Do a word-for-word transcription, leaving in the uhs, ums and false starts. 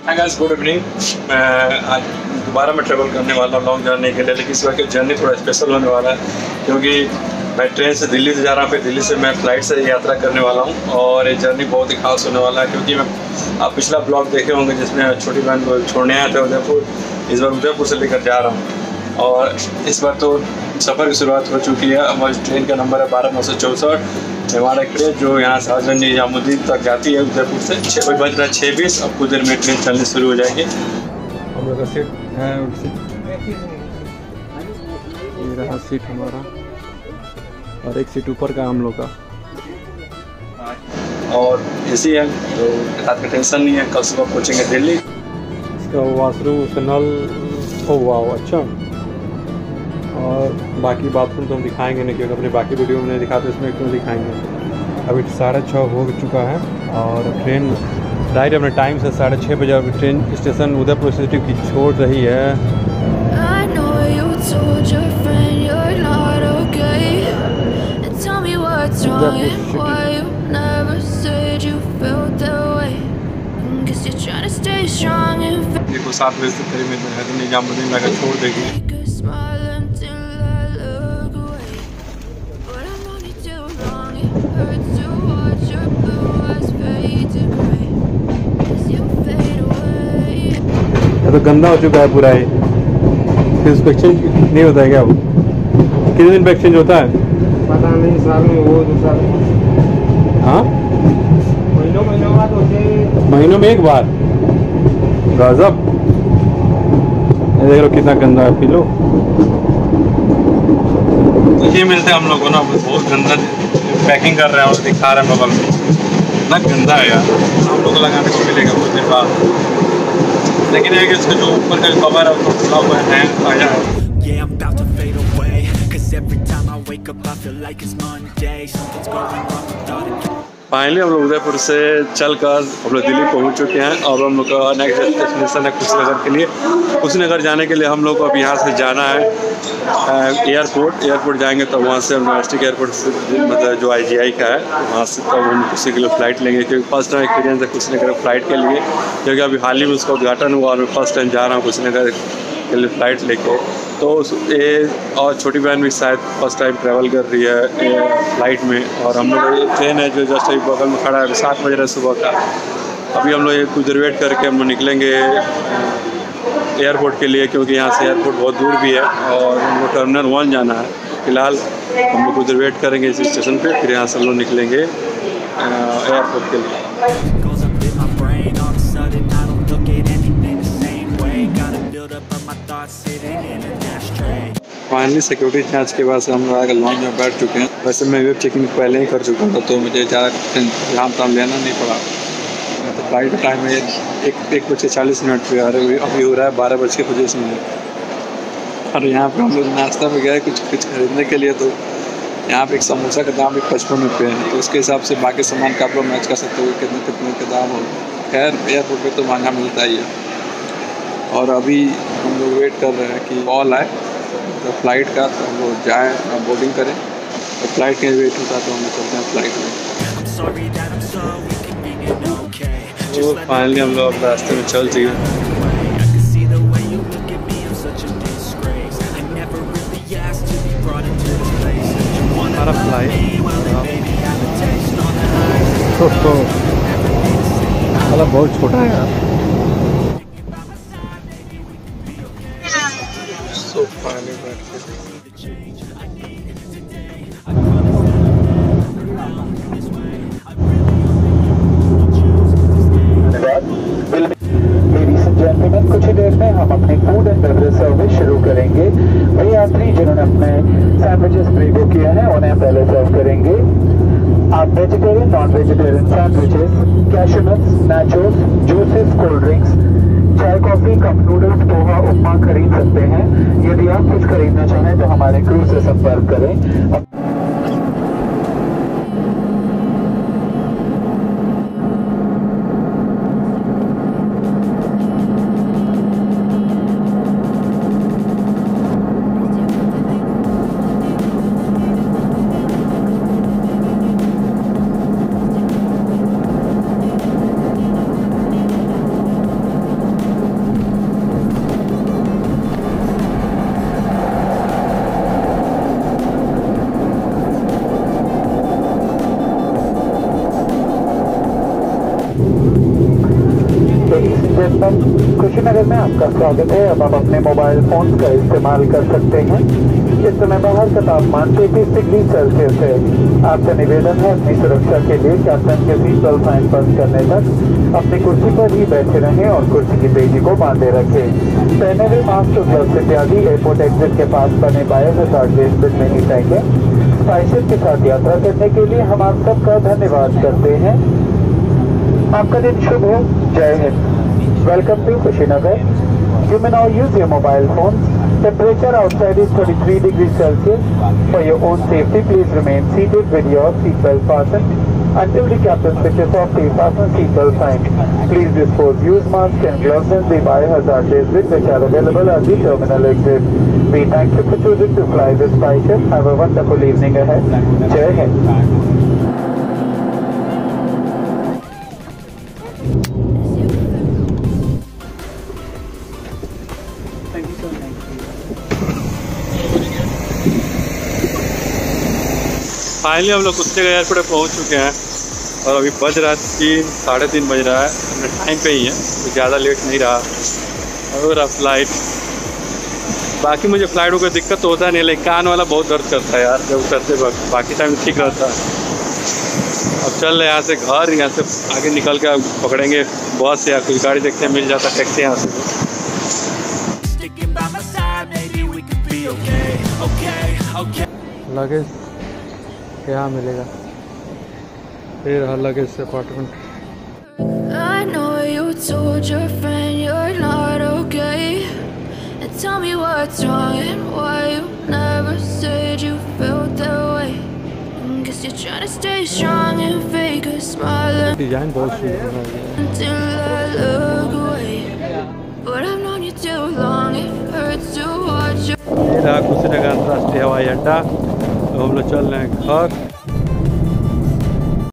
Hi guys, good evening. मैं आज दोबारा मैं ट्रैवल करने वाला हूँ लॉन्ग जर्नी के लिए, लेकिन इस बार की जर्नी थोड़ा स्पेशल होने वाला है क्योंकि मैं ट्रेन से दिल्ली से जा रहा हूँ, फिर दिल्ली से मैं फ़्लाइट से यात्रा करने वाला हूँ और ये जर्नी बहुत ही खास होने वाला है क्योंकि मैं आप पिछला ब्लॉग देखे होंगे जिसमें छोटी बहन को छोड़ने आया था उदयपुर। इस बार उदयपुर से लेकर जा रहा हूँ और इस बार तो सफ़र की शुरुआत हो चुकी है। हमारी ट्रेन का नंबर है बारह नौ सौ चौंसठ। हमारा एक्सप्रेस जो यहाँ से हज़रतगंज निजामुद्दीन तक जाती है उदयपुर से छः बज बज रहा है छः बीस। अब कुछ देर में ट्रेन चलनी शुरू हो जाएगी। हम लोग का सीट है, ये रहा सीट हमारा और एक सीट ऊपर का हम लोग का और एसी है तो रात का टेंशन नहीं है। कल सुबह पहुँचेंगे दिल्ली। इसका वाशरूम से नल हो वाह अच्छा, और बाकी बाथरूम तो हम दिखाएंगे नहीं क्योंकि अपने बाकी वीडियो में नहीं दिखाते, इसमें क्यों दिखाएंगे। अभी साढ़े छः हो चुका है और ट्रेन डायरेक्ट अपने टाइम से साढ़े छः बजे अभी ट्रेन स्टेशन उदयपुर सिटी की छोड़ रही है। देखो सात बजे से करीब में निजामुद्दीन लाकर छोड़ देगी। तो गंदा हो चुका है पूरा ही, फिर उसको एक्सचेंज नहीं होता है क्या? वो कितने दिन पे एक्सचेंज होता है पता नहीं, साल में वो दो साल। हाँ, महीनों महीनों बाद होते हैं। महीनों में एक बार। गजब, देख लो कितना गंदा है। पी लो। ये मिलते हैं हम लोग को ना, बहुत गंदा पैकिंग कर रहे हैं और दिखा रहे हैं बगल में, इतना गंदा है यार। हम लोग को लगाने को मिलेगा कुछ दिन बाद, लेकिन है कि इसका जो ऊपर का कवर है वो खुला हुआ है, आया है। फाइनली हम लोग उदयपुर से चलकर हम लोग दिल्ली पहुंच चुके हैं और हम लोग का नेक्स्ट डेस्टिनेशन है कुशीनगर के लिए। कुशीनगर जाने के लिए हम लोग को अब यहाँ से जाना है एयरपोर्ट। एयरपोर्ट जाएंगे तो वहाँ से हम डोमेस्टिक एयरपोर्ट से मतलब जो आई जी आई का है वहाँ से तब हम कुशी के लिए फ़्लाइट लेंगे क्योंकि फर्स्ट टाइम एक्सपीरियंस है कुशीनगर फ़्लाइट के लिए, क्योंकि अभी हाल ही में उसका उद्घाटन हुआ और मैं फर्स्ट टाइम जा रहा हूँ कुशीनगर के लिए फ़्लाइट लेके। तो ये और छोटी बहन भी शायद फर्स्ट टाइम ट्रैवल कर रही है फ़्लाइट में। और हम लोग ट्रेन है जो जस्ट अभी बगल में खड़ा है, सात बज रहा है सुबह का। अभी हम लोग कुछ देर वेट करके हम लोग निकलेंगे एयरपोर्ट के लिए क्योंकि यहाँ से एयरपोर्ट बहुत दूर भी है और हम लोग टर्मिनल वन जाना है। फ़िलहाल हम लोग कुछ देर वेट करेंगे इस स्टेशन पे, फिर यहाँ से हम लोग निकलेंगे एयरपोर्ट के लिए। फाइनली सिक्योरिटी जांच के बाद से हम लोग आकर लॉन्च में बैठ चुके हैं। वैसे मैं वेब चेकिंग पहले ही कर चुका था तो मुझे ज़्यादा ध्यान ताम लेना नहीं पड़ा। तो फ्लाइट का टाइम है एक एक बज के चालीस मिनट पे आ रहे, अभी हो रहा है बारह बज के पच्चीस मिनट। और यहाँ पे हम लोग नाश्ता में गए कुछ कुछ खरीदने के लिए, तो यहाँ पे एक समोसा का दाम एक पचपन रुपये है, तो उसके हिसाब से बाकी सामान का आप लोग मैच कर सकते हो कितने कितने का दाम हो। खैर एयरपोर्ट पे तो महंगा मिलता ही है। और अभी हम लोग वेट कर रहे हैं कि कॉल आए तो फ्लाइट का, तो हम लोग जाएँ बोर्डिंग करें। तो फ्लाइट के वेट होता तो हम लोग चलते हैं फ्लाइट में। तो फाइनली हम लोग रास्ते में चल चुके हैं। हमारा फ्लाइट मतलब बहुत छोटा है यार। सो फाइनली बैठ के कुछ ही देर में हम अपनी फूड एंड बेवरेज सर्विस शुरू करेंगे। वही यात्री जिन्होंने अपने सैंडविचेस प्री-बुक किए हैं उन्हें पहले सर्व करेंगे। आप vegetarian non vegetarian sandwiches, cashew nuts, nachos, juices, cold drinks, चाय, coffee, cup noodles, poha, upma खरीद सकते हैं। यदि आप कुछ खरीदना चाहें तो हमारे क्रू से संपर्क करें। कुशीनगर में आपका स्वागत है। अब आप अपने मोबाइल फोन का इस्तेमाल कर सकते हैं। इस समय बाहर का तापमान तैंतीस डिग्री सेल्सियस है। आपका निवेदन है अपनी सुरक्षा के लिए कैप्टन के सीट बेल्ट साइन बंद करने तक अपनी कुर्सी पर ही बैठे रहें और कुर्सी की पेटी को बांधे रखें। पहने हुए मास्क और ग्लव्स इत्यादि एयरपोर्ट एग्जिट के पास बने बायो हजार्ड डस्टबिन में ही फेंकें। स्पाइसेस के साथ यात्रा करने के लिए हम आप सबका धन्यवाद करते हैं। आपका दिन शुभ हो। जय हिंद। Welcome to Kushinagar. You may now use your mobile phones. Temperature outside is thirty-three degrees Celsius. For your own safety, please remain seated with your seatbelt fastened until the captain switches off the fasten seatbelt sign. Please dispose used masks and gloves in the biohazard bin which are available at the terminal exit. We thank you for choosing to fly this SpiceJet. Have a wonderful evening ahead. Jai Hind. Finally हम लोग कुत्ते airport पे पहुंच चुके हैं और अभी बज रहा है तीन साढ़े तीन बज रहा है। हमने टाइम पे ही है तो ज़्यादा लेट नहीं रहा और रहा फ्लाइट। बाकी मुझे फ्लाइट को कोई दिक्कत तो होता नहीं, लेकिन कान वाला बहुत दर्द करता है यार जब उतरते वक्त। बाकी टाइम ठीक रहता है। अब चल रहे यहाँ से घर, यहाँ से आगे निकल के पकड़ेंगे बस या कोई गाड़ी देखते हैं मिल जाता है टैक्सी यहाँ से। लगेज यहाँ मिलेगा, फिर हर लगेज से apartment. I know you told your friend you're not okay, and tell me what's wrong and why you never said you felt that way. Guess you're trying to stay strong and fake a smile design बहुत सुंदर है until I look away. But I've known you too long, it hurts to watch you. ये रहा कुशीनगर अंतर्राष्ट्रीय हवाई अड्डा। तो हम लोग चल रहे हैं घर।